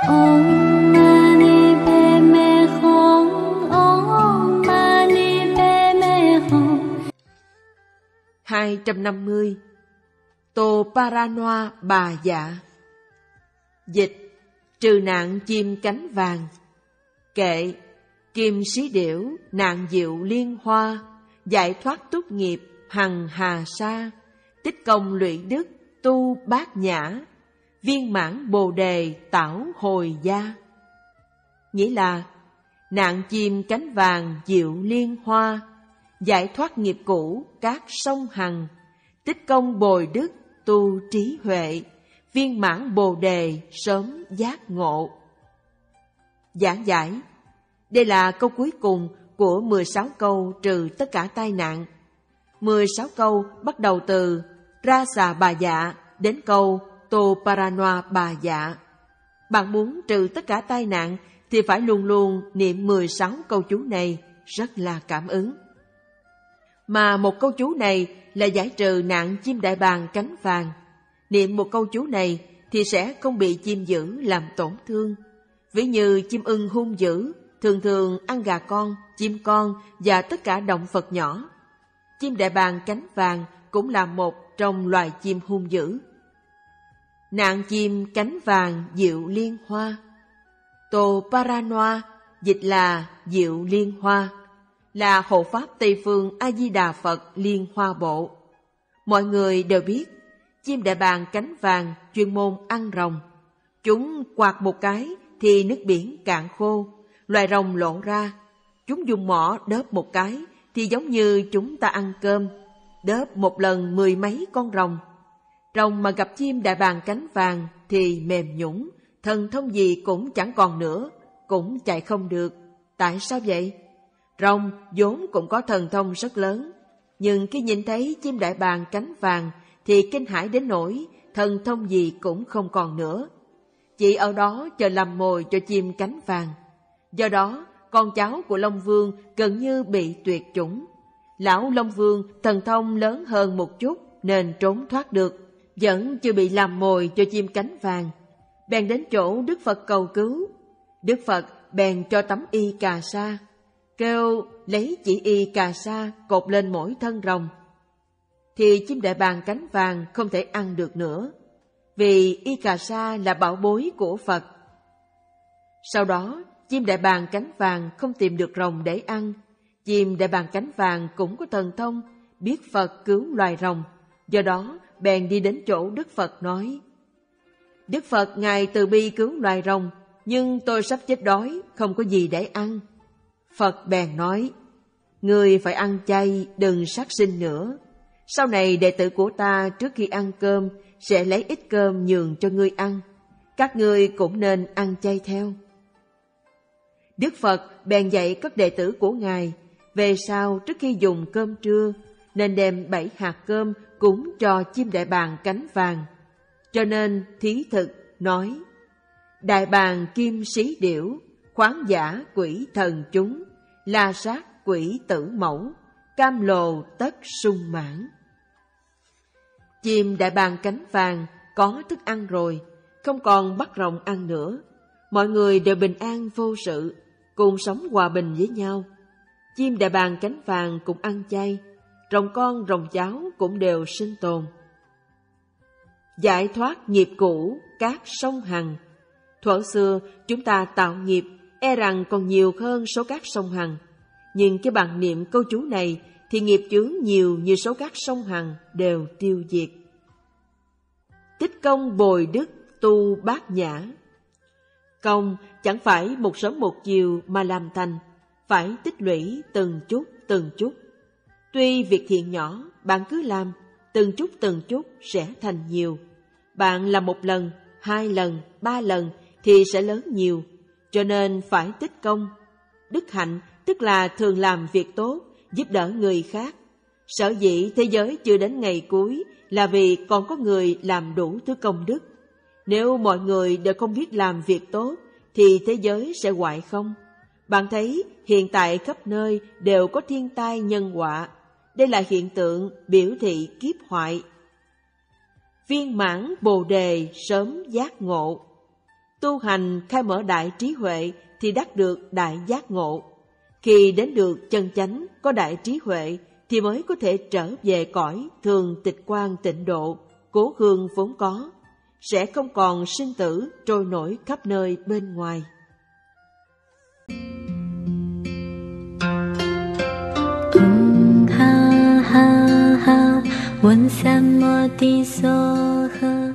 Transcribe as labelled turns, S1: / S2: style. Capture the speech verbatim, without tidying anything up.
S1: Om Mani Padme Hum. Om Mani Padme Hum.
S2: hai trăm năm mươi. Tô Paranoa Bà Dạ. Dịch: trừ nạn chim cánh vàng. Kệ: kim sĩ điểu, nạn diệu liên hoa, giải thoát túc nghiệp, hằng hà sa, tích công lụy đức, tu bát nhã, viên mãn bồ đề, tảo hồi gia. Nghĩa là nạn chim cánh vàng diệu liên hoa, giải thoát nghiệp cũ các sông hằng, tích công bồi đức, tu trí huệ, viên mãn bồ đề, sớm giác ngộ. Giảng giải: đây là câu cuối cùng của mười sáu câu trừ tất cả tai nạn. mười sáu câu bắt đầu từ Ra Xà Bà Dạ đến câu Tô Paranoa Bà Dạ. Bạn muốn trừ tất cả tai nạn thì phải luôn luôn niệm mười sáu câu chú này, rất là cảm ứng. Mà một câu chú này là giải trừ nạn chim đại bàng cánh vàng. Niệm một câu chú này thì sẽ không bị chim dữ làm tổn thương. Ví như chim ưng hung dữ thường thường ăn gà con, chim con và tất cả động vật nhỏ. Chim đại bàng cánh vàng cũng là một trong loài chim hung dữ. Nạn chim cánh vàng diệu liên hoa. Tô Paranoa dịch là diệu liên hoa, là hộ pháp Tây Phương A Di Đà Phật Liên Hoa Bộ. Mọi người đều biết chim đại bàng cánh vàng chuyên môn ăn rồng. Chúng quạt một cái thì nước biển cạn khô, loài rồng lộ ra. Chúng dùng mỏ đớp một cái thì giống như chúng ta ăn cơm, đớp một lần mười mấy con rồng. Rồng mà gặp chim đại bàng cánh vàng thì mềm nhũn, thần thông gì cũng chẳng còn nữa, cũng chạy không được. Tại sao vậy? Rồng vốn cũng có thần thông rất lớn, nhưng khi nhìn thấy chim đại bàng cánh vàng thì kinh hãi đến nỗi thần thông gì cũng không còn nữa. Chỉ ở đó chờ làm mồi cho chim cánh vàng. Do đó, con cháu của Long Vương gần như bị tuyệt chủng. Lão Long Vương thần thông lớn hơn một chút nên trốn thoát được, vẫn chưa bị làm mồi cho chim cánh vàng. Bèn đến chỗ Đức Phật cầu cứu. Đức Phật bèn cho tấm y cà sa, kêu lấy chỉ y cà sa cột lên mỗi thân rồng. Thì chim đại bàng cánh vàng không thể ăn được nữa, vì y cà sa là bảo bối của Phật. Sau đó, chim đại bàng cánh vàng không tìm được rồng để ăn. Chim đại bàng cánh vàng cũng có thần thông, biết Phật cứu loài rồng. Do đó, bèn đi đến chỗ Đức Phật nói: Đức Phật Ngài từ bi cứu loài rồng, nhưng tôi sắp chết đói, không có gì để ăn. Phật bèn nói: Ngươi phải ăn chay, đừng sát sinh nữa. Sau này đệ tử của ta trước khi ăn cơm sẽ lấy ít cơm nhường cho ngươi ăn. Các ngươi cũng nên ăn chay theo. Đức Phật bèn dạy các đệ tử của Ngài, về sau trước khi dùng cơm trưa nên đem bảy hạt cơm cúng cho chim đại bàng cánh vàng. Cho nên thí thực nói: Đại bàng kim sĩ điểu, khoáng giả quỷ thần chúng, la sát quỷ tử mẫu, cam lồ tất sung mãn. Chim đại bàng cánh vàng có thức ăn rồi, không còn bắt rồng ăn nữa. Mọi người đều bình an vô sự, cùng sống hòa bình với nhau. Chim đại bàng cánh vàng cũng ăn chay, rồng con rồng cháu cũng đều sinh tồn. Giải thoát nghiệp cũ các sông hằng. Thuở xưa chúng ta tạo nghiệp e rằng còn nhiều hơn số các sông hằng, nhưng cái bằng niệm câu chú này thì nghiệp chướng nhiều như số các sông hằng đều tiêu diệt. Tích công bồi đức, tu bát nhã. Công chẳng phải một sớm một chiều mà làm thành, phải tích lũy từng chút từng chút. Tuy việc thiện nhỏ, bạn cứ làm, từng chút từng chút sẽ thành nhiều. Bạn làm một lần, hai lần, ba lần thì sẽ lớn nhiều, cho nên phải tích công. Đức hạnh tức là thường làm việc tốt, giúp đỡ người khác. Sở dĩ thế giới chưa đến ngày cuối là vì còn có người làm đủ thứ công đức. Nếu mọi người đều không biết làm việc tốt thì thế giới sẽ hoại không. Bạn thấy hiện tại khắp nơi đều có thiên tai nhân họa. Đây là hiện tượng biểu thị kiếp hoại. Viên mãn bồ đề sớm giác ngộ. Tu hành khai mở đại trí huệ thì đắc được đại giác ngộ. Khi đến được chân chánh có đại trí huệ thì mới có thể trở về cõi thường tịch quan tịnh độ, cố hương vốn có, sẽ không còn sinh tử trôi nổi khắp nơi bên ngoài.
S1: Ha ha ha, 闻三摩地所呵。